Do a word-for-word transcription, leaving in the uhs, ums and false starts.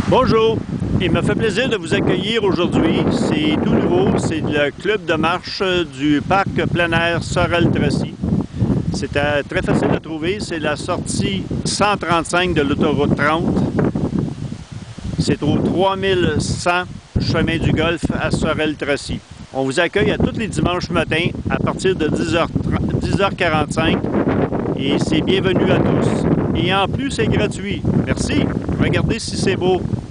Bonjour, il me fait plaisir de vous accueillir aujourd'hui. C'est tout nouveau, c'est le club de marche du parc plein air Sorel-Tracy. C'est euh, très facile à trouver, c'est la sortie cent trente-cinq de l'autoroute trente. C'est au trois mille cent chemin du Golfe à Sorel-Tracy. On vous accueille à tous les dimanches matins à partir de dix heures quarante-cinq et c'est bienvenu à tous. Et en plus, c'est gratuit. Merci. Regardez si c'est beau.